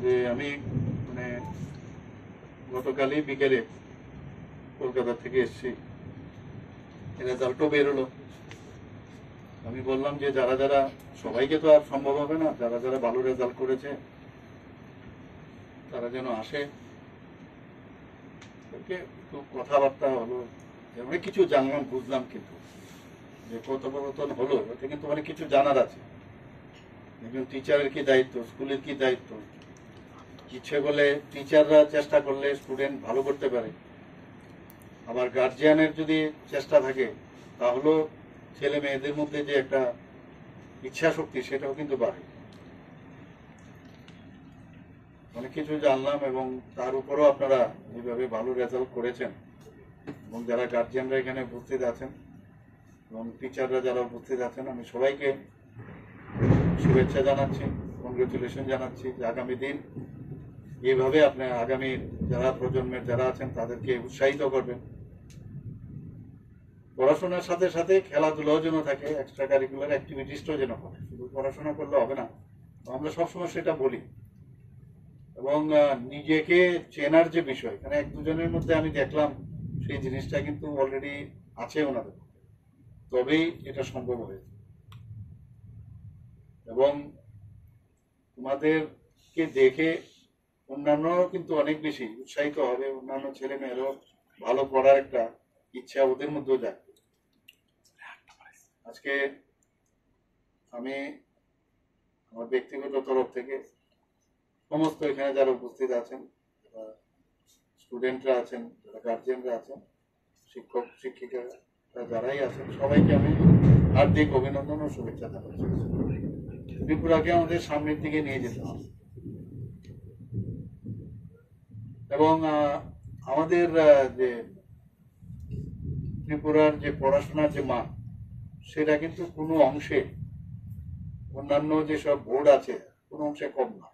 যে আমি মানে গতকালই বিকেলে কলকাতা থেকে এসেছি, রেজাল্টও বেরোলো। আমি বললাম যে যারা যারা, সবাইকে তো আর সম্ভব হবে না, যারা যারা ভালো রেজাল্ট করেছে তারা যেন আসে। একটু কথাবার্তা হলো, অনেক কিছু জানলাম, বুঝলাম, কিন্তু যে কথোপকথন হলো ওটা কিন্তু অনেক কিছু জানার আছে। একজন টিচারের কি দায়িত্ব, স্কুলের কি দায়িত্ব। ইচ্ছে করলে টিচাররা চেষ্টা করলে স্টুডেন্ট ভালো করতে পারে, আবার গার্জিয়ানের যদি চেষ্টা থাকে তাহলেও ছেলে মেয়েদের মধ্যে যে একটা ইচ্ছা শক্তি সেটাও কিন্তু বাড়ে। অনেক কিছু জানলাম এবং তার উপরও আপনারা যেভাবে ভালো রেজাল্ট করেছেন এবং যারা গার্জিয়ানরা এখানে উপস্থিত আছেন এবং টিচাররা যারা উপস্থিত আছেন, আমি সবাইকে শুভেচ্ছা জানাচ্ছি, কংগ্রেচুলেশন জানাচ্ছি যে আগামী দিন এইভাবে আপনার আগামী যারা প্রজন্মের যারা আছেন তাদেরকে উৎসাহিত করবেন। পড়াশোনার সাথে সাথে খেলাধুলাও যেন থাকে, এক্সট্রা কারিকুলার অ্যাক্টিভিটিসটাও যেন করে, শুধু পড়াশোনা করলে হবে না। আমরা সবসময় সেটা বলি। এবং নিজেকে চেনার যে বিষয়, এখানে এক দুজনের মধ্যে আমি দেখলাম সেই জিনিসটা কিন্তু অলরেডি আছে ওনাদের, তবেই এটা সম্ভব হয়েছে। এবং তোমাদেরকে দেখে অন্যান্যরাও কিন্তু অনেক বেশি উৎসাহিত হবে, অন্যান্য ছেলে মেয়েরাও ভালো পড়ার একটা ইচ্ছা ওদের মধ্যেও জাগবে। আজকে আমি আমার ব্যক্তিগত তরফ থেকে সমস্ত এখানে যারা উপস্থিত আছেন, যারা স্টুডেন্টরা আছেন, যারা গার্জিয়ানরা আছেন, শিক্ষক শিক্ষিকারা যারাই আছেন, সবাইকে আমি হার্দিক অভিনন্দন ও শুভেচ্ছা জানাচ্ছি। ত্রিপুরাকে আমাদের সামনের দিকে নিয়ে যেতে হবে এবং আমাদের যে ত্রিপুরার যে পড়াশোনার যে মান, সেটা কিন্তু কোনো অংশে অন্যান্য যেসব বোর্ড আছে কোনো অংশে কম না।